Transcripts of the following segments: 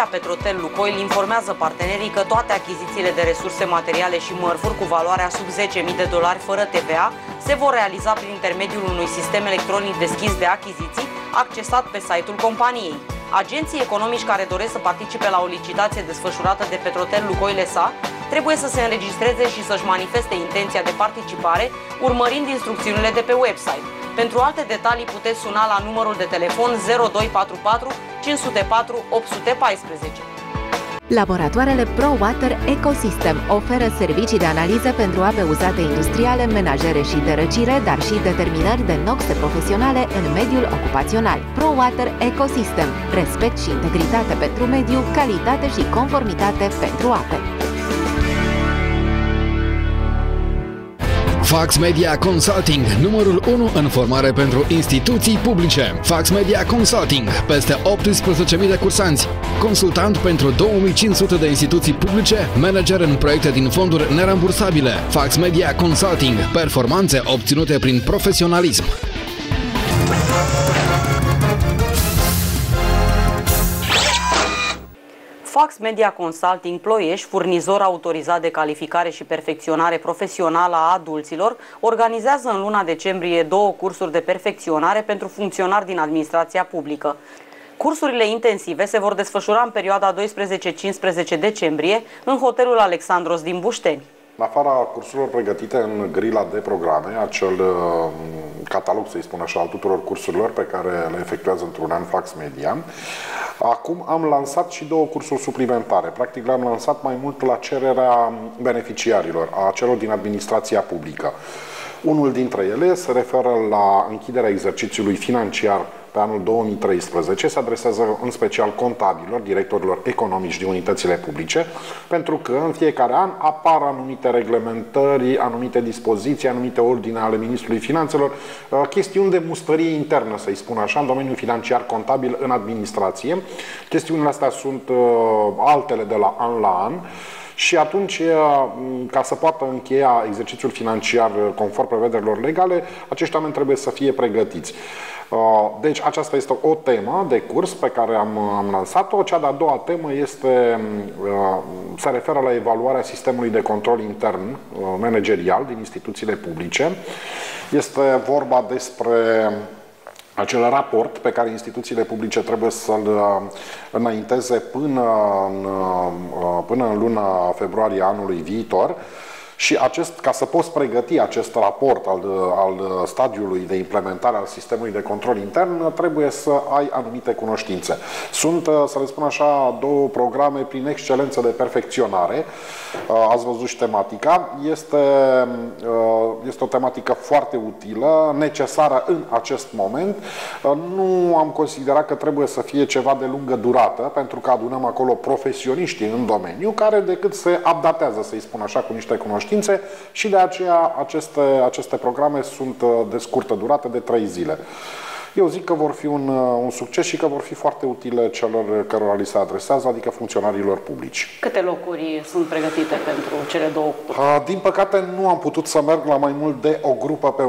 Media Petrotel Lucoil informează partenerii că toate achizițiile de resurse materiale și mărfuri cu valoarea sub $10.000 fără TVA se vor realiza prin intermediul unui sistem electronic deschis de achiziții accesat pe site-ul companiei. Agenții economici care doresc să participe la o licitație desfășurată de Petrotel Lucoil S.A. trebuie să se înregistreze și să-și manifeste intenția de participare urmărind instrucțiunile de pe website. Pentru alte detalii puteți suna la numărul de telefon 0244 504 814. Laboratoarele ProWater Ecosystem oferă servicii de analiză pentru ape uzate industriale, menajere și de răcire, dar și determinări de noxe profesionale în mediul ocupațional. ProWater Ecosystem. Respect și integritate pentru mediu, calitate și conformitate pentru ape. Fax Media Consulting, numărul 1 în formare pentru instituții publice. Fax Media Consulting, peste 18.000 de cursanți. Consultant pentru 2500 de instituții publice, manager în proiecte din fonduri nerambursabile. Fax Media Consulting, performanțe obținute prin profesionalism. Fax Media Consulting Ploiești, furnizor autorizat de calificare și perfecționare profesională a adulților, organizează în luna decembrie 2 cursuri de perfecționare pentru funcționari din administrația publică. Cursurile intensive se vor desfășura în perioada 12-15 decembrie în hotelul Alexandros din Bușteni. În afara cursurilor pregătite în grila de programe, acel catalog, să-i spun așa, al tuturor cursurilor pe care le efectuează într-un an Fax Media, acum am lansat și 2 cursuri suplimentare. Practic le-am lansat mai mult la cererea beneficiarilor, a celor din administrația publică. Unul dintre ele se referă la închiderea exercițiului financiar pe anul 2013, se adresează în special contabililor, directorilor economici din unitățile publice, pentru că în fiecare an apar anumite reglementări, anumite dispoziții, anumite ordine ale Ministrului Finanțelor, chestiuni de mustărie internă, să-i spun așa, în domeniul financiar contabil în administrație. Chestiunile astea sunt altele de la an la an. Și atunci, ca să poată încheia exercițiul financiar conform prevederilor legale, acești oameni trebuie să fie pregătiți. Deci aceasta este o temă de curs pe care am lansat-o. Cea de-a doua temă se referă la evaluarea sistemului de control intern managerial din instituțiile publice. Este vorba despre acel raport pe care instituțiile publice trebuie să-l înainteze până în luna februarie anului viitor. Și ca să poți pregăti acest raport al stadiului de implementare al sistemului de control intern, trebuie să ai anumite cunoștințe. Sunt, să le spun așa, 2 programe prin excelență de perfecționare. Ați văzut și tematica. Este o tematică foarte utilă, necesară în acest moment. Nu am considerat că trebuie să fie ceva de lungă durată, pentru că adunăm acolo profesioniștii în domeniu, care decât se updatează, să-i spun așa, cu niște cunoștințe, și de aceea aceste programe sunt de scurtă durată, de 3 zile. Eu zic că vor fi un succes și că vor fi foarte utile celor cărora li se adresează, adică funcționarilor publici. Câte locuri sunt pregătite pentru cele 2 cursuri? Din păcate nu am putut să merg la mai mult de o grupă pe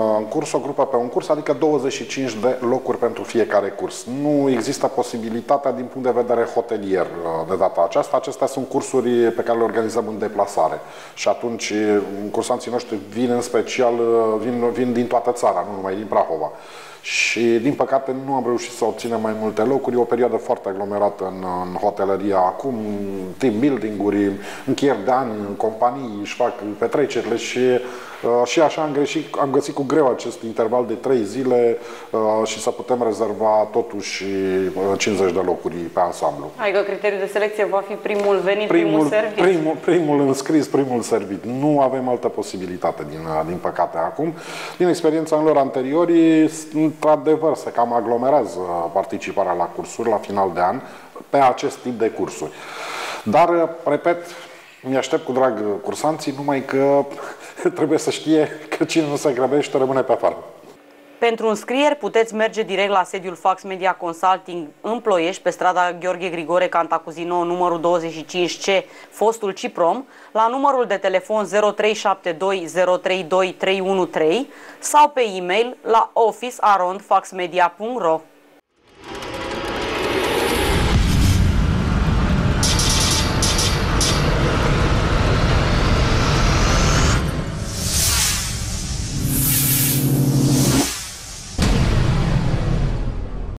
un curs, adică 25 de locuri pentru fiecare curs. Nu există posibilitatea din punct de vedere hotelier de data aceasta. Acestea sunt cursuri pe care le organizăm în deplasare. Și atunci cursanții noștri vin în special, vin din toată țara, nu numai din Prahova. Și, din păcate, nu am reușit să obținem mai multe locuri. E o perioadă foarte aglomerată în hoteleria acum, team building-uri, încheieri de ani, companii își fac petrecerile și așa am găsit cu greu acest interval de 3 zile și să putem rezerva totuși 50 de locuri pe ansamblu. Adică criteriul de selecție va fi primul venit, primul servit? Primul înscris, primul servit. Nu avem altă posibilitate, din păcate, acum. Din experiența lor anteriori, într-adevăr, se cam aglomerează participarea la cursuri la final de an pe acest tip de cursuri. Dar, repet, mi-aștept cu drag cursanții, numai că trebuie să știe că cine nu se grăbește rămâne pe afară. Pentru înscrieri puteți merge direct la sediul Fax Media Consulting în Ploiești, pe strada Gheorghe Grigore Cantacuzino, numărul 25C, fostul Ciprom, la numărul de telefon 0372 032 313 sau pe e-mail la office@faxmedia.ro.